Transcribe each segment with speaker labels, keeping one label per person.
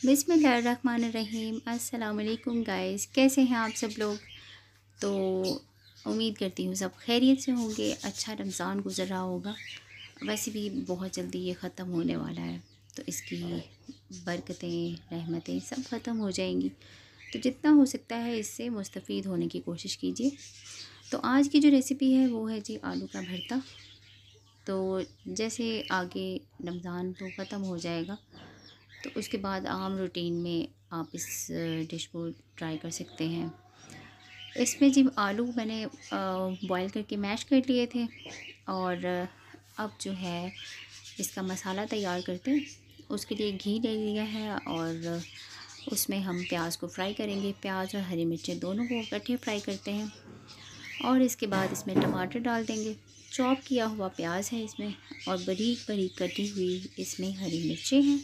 Speaker 1: बिस्मिल्लाहिर्रहमानिर्रहीम। अस्सलाम वालेकुम गाइस, कैसे हैं आप सब लोग। तो उम्मीद करती हूँ सब खैरियत से होंगे, अच्छा रमज़ान गुज़र रहा होगा। वैसे भी बहुत जल्दी ये ख़त्म होने वाला है, तो इसकी बरकतें रहमतें सब ख़त्म हो जाएंगी। तो जितना हो सकता है इससे मुस्तफ़ीद होने की कोशिश कीजिए। तो आज की जो रेसिपी है वो है जी आलू का भरता। तो जैसे आगे रमज़ान तो ख़त्म हो जाएगा, तो उसके बाद आम रूटीन में आप इस डिश को ट्राई कर सकते हैं। इसमें जी आलू मैंने बॉईल करके मैश कर लिए थे, और अब जो है इसका मसाला तैयार करते हैं। उसके लिए घी ले लिया है और उसमें हम प्याज को फ्राई करेंगे। प्याज और हरी मिर्चें दोनों को इकट्ठे फ्राई करते हैं, और इसके बाद इसमें टमाटर डाल देंगे। चॉप किया हुआ प्याज है इसमें, और बारीक बारीक कटी हुई इसमें हरी मिर्चें हैं।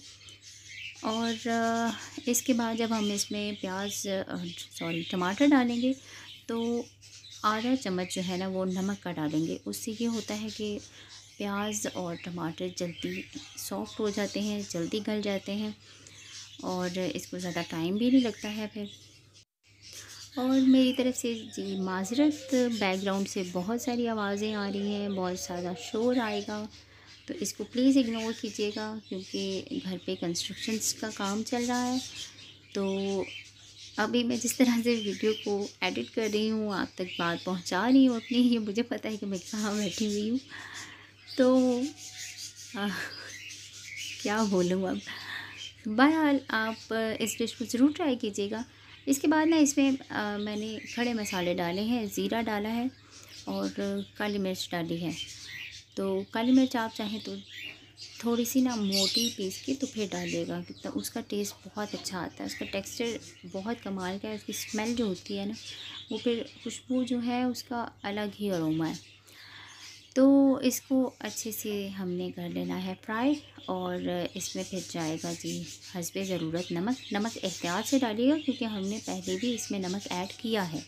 Speaker 1: और इसके बाद जब हम इसमें टमाटर डालेंगे, तो आधा चम्मच जो है ना वो नमक का डालेंगे। उससे ये होता है कि प्याज और टमाटर जल्दी सॉफ्ट हो जाते हैं, जल्दी गल जाते हैं, और इसको ज़्यादा टाइम भी नहीं लगता है फिर। और मेरी तरफ़ से जी माज़रत, बैकग्राउंड से बहुत सारी आवाज़ें आ रही हैं, बहुत ज़्यादा शोर आएगा, तो इसको प्लीज़ इग्नोर कीजिएगा, क्योंकि घर पे कंस्ट्रक्शंस का काम चल रहा है। तो अभी मैं जिस तरह से वीडियो को एडिट कर रही हूँ, आप तक बात पहुँचा रही हूँ अपनी, ये मुझे पता है कि मैं कहाँ बैठी हुई हूँ। तो आ, क्या बोलूँ अब। बहरहाल आप इस डिश को ज़रूर ट्राई कीजिएगा। इसके बाद ना इसमें मैंने खड़े मसाले डाले हैं, ज़ीरा डाला है और काली मिर्च डाली है। तो काली मिर्च आप चाहें तो थोड़ी सी ना मोटी पीस के तो फिर डालिएगा, तो उसका टेस्ट बहुत अच्छा आता है, उसका टेक्सचर बहुत कमाल का है। उसकी स्मेल जो होती है ना, वो फिर खुशबू जो है उसका अलग ही अरोमा है। तो इसको अच्छे से हमने कर लेना है फ्राई, और इसमें फिर जाएगा जी हस्बे ज़रूरत नमक। नमक एहतियात से डालिएगा, क्योंकि हमने पहले भी इसमें नमक ऐड किया है।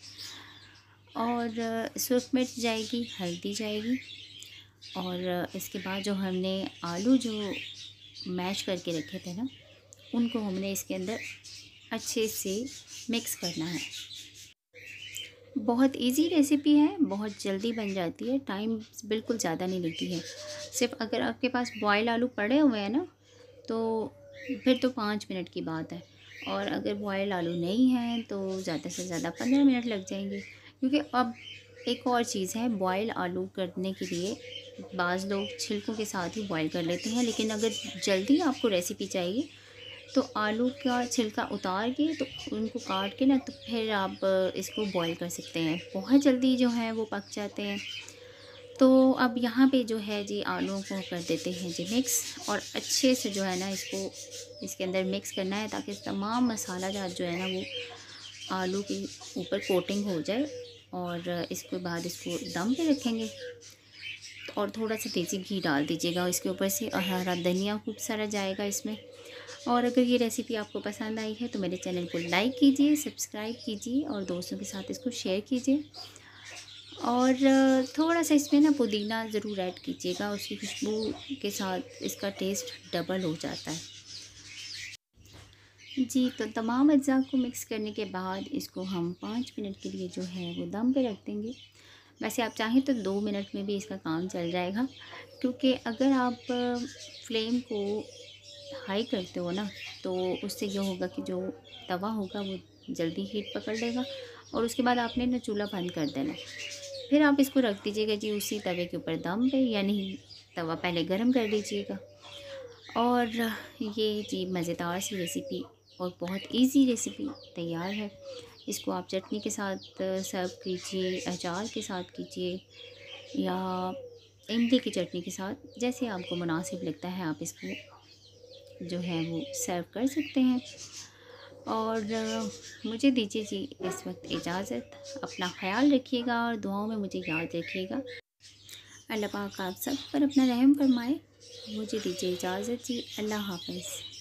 Speaker 1: और सुर्ख मिर्च जाएगी, हल्दी जाएगी, और इसके बाद जो हमने आलू जो मैश करके रखे थे ना, उनको हमने इसके अंदर अच्छे से मिक्स करना है। बहुत इजी रेसिपी है, बहुत जल्दी बन जाती है, टाइम बिल्कुल ज़्यादा नहीं लगती है। सिर्फ अगर आपके पास बॉयल आलू पड़े हुए हैं ना, तो फिर तो 5 मिनट की बात है। और अगर बॉयल आलू नहीं हैं तो ज़्यादा से ज़्यादा 15 मिनट लग जाएंगे। क्योंकि अब एक और चीज़ है, बॉयल आलू करने के लिए बाज़ लोग छिलकों के साथ ही बॉयल कर लेते हैं, लेकिन अगर जल्दी आपको रेसिपी चाहिए तो आलू का छिलका उतार के, तो उनको काट के ना, तो फिर आप इसको बॉईल कर सकते हैं। बहुत जल्दी जो है वो पक जाते हैं। तो अब यहाँ पे जो है जी आलूओं को कर देते हैं जी मिक्स, और अच्छे से जो है ना इसको इसके अंदर मिक्स करना है, ताकि तमाम मसाला जात जो है ना वो आलू के ऊपर कोटिंग हो जाए। और इसके बाद इसको दम पे रखेंगे, और थोड़ा सा देसी घी डाल दीजिएगा इसके ऊपर से, और हरा धनिया खूब सारा जाएगा इसमें। और अगर ये रेसिपी आपको पसंद आई है तो मेरे चैनल को लाइक कीजिए, सब्सक्राइब कीजिए, और दोस्तों के साथ इसको शेयर कीजिए। और थोड़ा सा इसमें ना पुदीना ज़रूर ऐड कीजिएगा, उसकी खुशबू के साथ इसका टेस्ट डबल हो जाता है जी। तो तमाम अज्जा को मिक्स करने के बाद इसको हम 5 मिनट के लिए जो है वो दम पे रख देंगे। वैसे आप चाहें तो 2 मिनट में भी इसका काम चल जाएगा, क्योंकि अगर आप फ्लेम को हाई करते हो ना, तो उससे ये होगा कि जो तवा होगा वो जल्दी हीट पकड़ लेगा, और उसके बाद आपने ना चूल्हा बंद कर देना। फिर आप इसको रख दीजिएगा जी उसी तवे के ऊपर दम पे, यानी तवा पहले गरम कर लीजिएगा। और ये जी मज़ेदार सी रेसिपी और बहुत इजी रेसिपी तैयार है। इसको आप चटनी के साथ सर्व कीजिए, अचार के साथ कीजिए, या इमली की चटनी के साथ, जैसे आपको मुनासिब लगता है आप इसको जो है वो सर्व कर सकते हैं। और मुझे दीजिए जी इस वक्त इजाज़त। अपना ख्याल रखिएगा और दुआओं में मुझे याद रखिएगा। अल्लाह पाक आप सब पर अपना रहम फरमाए। मुझे दीजिए इजाज़त जी। अल्लाह हाफ़िज़।